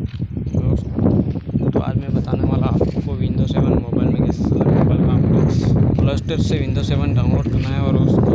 दोस्त तो आज मैं बताने वाला आपको विंडो 7 मोबाइल में कैसे मोबाइल में आपको प्ले स्टोर से विंडो 7 डाउनलोड करना है और उसको